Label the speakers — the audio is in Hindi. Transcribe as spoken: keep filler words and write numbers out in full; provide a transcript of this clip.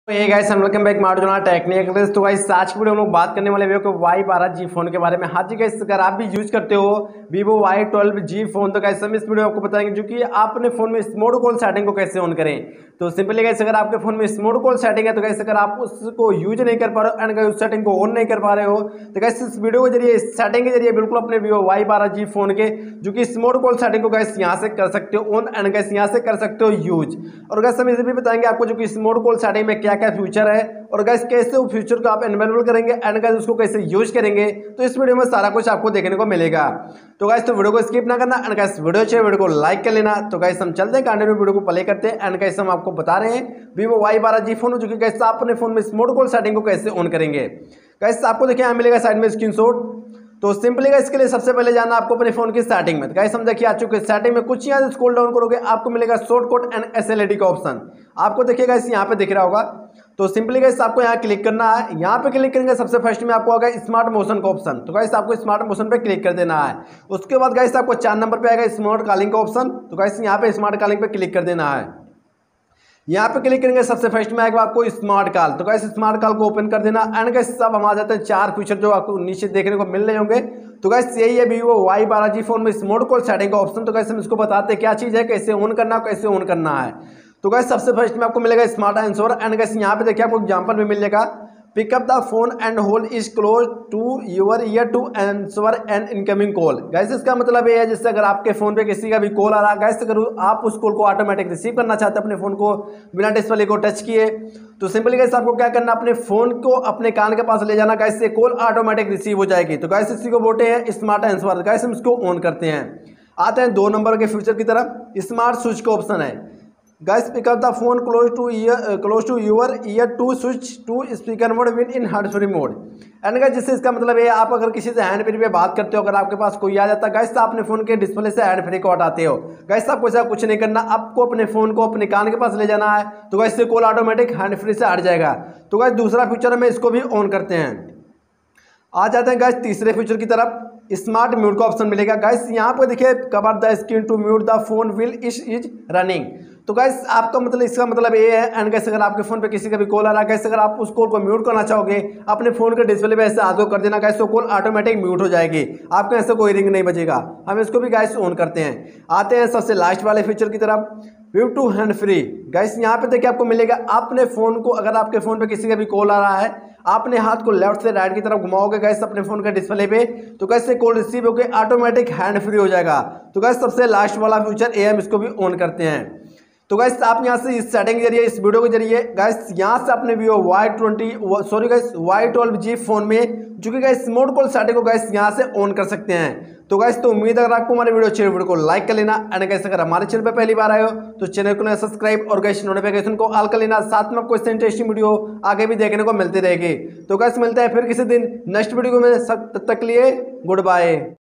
Speaker 1: हे गाइस, हम वेलकम बैक मार्ट जोना टेक्निकल। तो गाइस आज की वीडियो हम लोग बात करने वाले वीडियो को वाई बारह जी फोन के बारे में। हाँ जी गाइस, अगर आप भी यूज करते हो Vivo Y twelve G phone तो गाइस हम इस वीडियो में आपको बताएंगे जो कि आप अपने फोन में स्मोड कॉल सेटिंग को कैसे ऑन करें। तो सिंपली गाइस, अगर आपके फोन में स्मोड कॉल सेटिंग है तो गाइस अगर आप उसको यूज नहीं कर पा रहे हो एंड गाइस उस सेटिंग को ऑन नहीं कर पा रहे हो तो गाइस इस वीडियो के जरिए इस सेटिंग के जरिए बिल्कुल अपने वीवो वाई बारह जी फोन के जो कि स्मोड कॉल सेटिंग को गाइस यहाँ से कर सकते हो ऑन एंड गाइस यहाँ से कर सकते हो यूज। और गाइस हम इसे भी बताएंगे आपको जो कि स्मोड कॉल सेटिंग में क्या क्या फ्यूचर है और गाइस कैसे वो फ्यूचर को आप एनेबल करेंगे एंड गाइस उसको कैसे यूज करेंगे। तो इस वीडियो में सारा कुछ आपको देखने को मिलेगा। तो गाइस तो वीडियो को स्किप ना करना एंड गाइस वीडियो अच्छे वीडियो को लाइक कर लेना। तो गाइस हम चलते हैं कंटिन्यू वीडियो को प्ले करते हैं एंड गाइस हम आपको बता रहे हैं वीवो वाई बारह जी फोन जो कि गाइस आप अपने फोन में स्मोड कॉल सेटिंग को कैसे ऑन करेंगे। गाइस आपको देखिए यहाँ मिलेगा साइड में स्क्रीनशॉट। तो सिंपली गाइस इसके लिए सबसे पहले जाना आपको अपने फोन की सेटिंग में। तो गाइस हम देखिए आ चुके सेटिंग में, कुछ यहाँ से स्क्रॉल डाउन करोगे आपको मिलेगा शॉर्टकट एंड एसएलईडी का ऑप्शन। आपको देखिएगा इस यहाँ पे दिख रहा होगा। तो सिंपली गाइस आपको यहाँ क्लिक करना है। यहाँ पे क्लिक करेंगे सबसे फर्स्ट में आपको आएगा स्मार्ट मोशन का ऑप्शन। तो गाइस आपको स्मार्ट मोशन पे क्लिक कर देना है। उसके बाद गाइस आपको चार नंबर पे आएगा स्मार्ट कॉलिंग का ऑप्शन। तो गाइस यहाँ पे स्मार्ट कॉलिंग पे क्लिक कर देना है। यहाँ पे क्लिक करेंगे सबसे फर्स्ट में आएगा आपको स्मार्ट कॉल। तो गाइस स्मार्ट कॉल को ओपन कर देना एंड गाइस सब हम आ जाते हैं चार फीचर जो आपको नीचे देखने को मिल रहे होंगे। तो गाइस यही है वीवो वाई बारह जी फोन में स्मोड कॉल सेटिंग का ऑप्शन। तो गाइस हम इसको बताते हैं क्या चीज़ है, कैसे ऑन करना कैसे ऑन करना है। तो गाइस सबसे फर्स्ट में आपको मिलेगा स्मार्ट आंसर एंड गाइस यहाँ पे देखिए आपको एग्जांपल भी मिल जाएगा। Pick up the phone and hold is close to your ear to answer an incoming call. Guys इसका मतलब ये है जिससे अगर आपके फोन पे किसी का भी कॉल आ रहा है गाइस अगर आप उस कॉल को ऑटोमेटिक रिसीव करना चाहते हैं अपने फोन को बिना डिस्प्ले को टच किए तो सिंपली गाइस आपको क्या करना, अपने फोन को अपने कान के पास ले जाना। गाइस से कॉल ऑटोमेटिक रिसीव हो जाएगी। तो गाइस इसी को बोलते हैं स्मार्ट आंसर। गाइस हम इसको ऑन करते हैं। आते हैं दो नंबर के फीचर की तरफ। स्मार्ट स्विच का ऑप्शन है। Guys pick up the phone close to ear close to your ear to switch to speaker mode win in hand free mode. And guys जिससे इसका मतलब ये आप अगर किसी से हैंड फ्री पे बात करते हो, अगर आपके पास कोई आ जाता है गाइस तो अपने फोन के डिस्प्ले से हैंड फ्री को हटाते हो। गाइस आपको ऐसा कुछ नहीं करना, आपको अपने फोन को अपने कान के पास ले जाना है। तो गाइस से कॉल ऑटोमेटिक हैंड फ्री से हट जाएगा। तो गाइस दूसरा फीचर में इसको भी ऑन करते हैं। आ जाते हैं गाइस तीसरे फीचर की तरफ। स्मार्ट म्यूट का ऑप्शन मिलेगा। गाइस यहाँ पर देखिए cover the screen to mute the phone will is is running. तो गाइस आपका मतलब इसका मतलब ये है एंड गाइस अगर आपके फोन पे किसी का भी कॉल आ रहा है गाइस अगर आप उस कॉल को म्यूट करना चाहोगे अपने फोन के डिस्प्ले पे ऐसे हाथ को कर देना गाइस तो कॉल ऑटोमेटिक म्यूट हो जाएगी, आपको ऐसे कोई रिंग नहीं बजेगा। हम इसको भी गाइस ऑन करते हैं। आते हैं सबसे लास्ट वाले फीचर की तरफ, view to hand free. Guys यहाँ पे देखिए आपको मिलेगा अपने फोन को, अगर आपके फोन पे किसी का भी कॉल आ रहा है आपने हाथ को लेफ्ट से राइट की तरफ घुमाओगे गाइस अपने फोन के डिस्प्ले पे तो गाइस से कॉल रिसीव होकर ऑटोमेटिक हैंड फ्री हो जाएगा। तो गाइस सबसे लास्ट वाला फीचर ए हम इसको भी ऑन करते हैं। तो गाइस आप यहाँ से इस सेटिंग के जरिए इस वीडियो के जरिए गाइस यहाँ से अपने Vivo Y twenty sorry guys Y twelve G phone में जो कि गाइस स्मोड कॉल सेटिंग को गाइस यहाँ से ऑन कर सकते हैं। तो गाइस तो उम्मीद है अगर आपको हमारे वीडियो अच्छे वीडियो को लाइक कर लेना एंड गाइस अगर हमारे चैनल पे पहली बार आए हो तो चैनल को सब्सक्राइब और गाइस नोटिफिकेशन को ऑल कर लेना। साथ में आपको इस इंटरेस्टिंग वीडियो आगे भी देखने को मिलती रहेगी। तो गाइस मिलता है फिर किसी दिन नेक्स्ट वीडियो में, तब तक के लिए गुड बाय।